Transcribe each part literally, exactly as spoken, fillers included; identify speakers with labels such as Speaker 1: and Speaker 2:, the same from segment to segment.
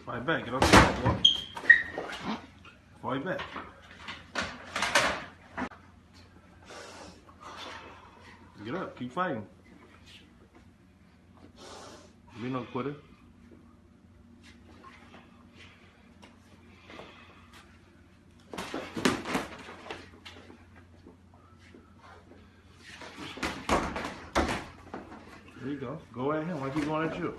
Speaker 1: Fight back. Get off the back, boy. Fight back. Get up. Keep fighting. Be no quitter. There you go. Go at him like he's going at you.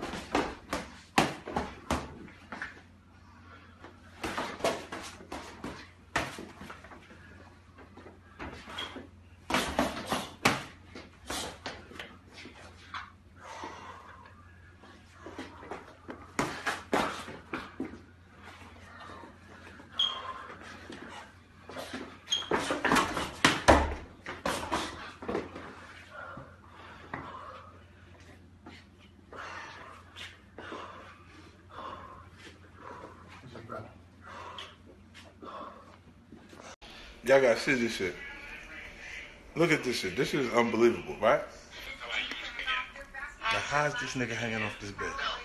Speaker 2: Y'all gotta see this shit. Look at this shit. This shit is unbelievable, right? Now, how is this nigga hanging off this bed?